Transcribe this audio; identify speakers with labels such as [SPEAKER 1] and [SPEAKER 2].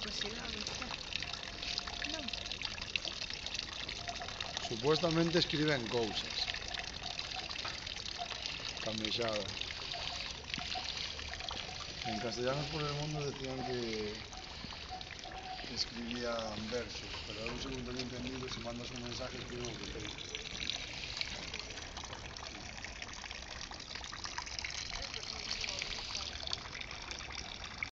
[SPEAKER 1] curiosidade, non?
[SPEAKER 2] Supuestamente escriben cousas. Camexada. En Castellanos por el Mundo decían que escribían versos, pero eu según teño entendido, se mandas un mensaje escriben o que queres.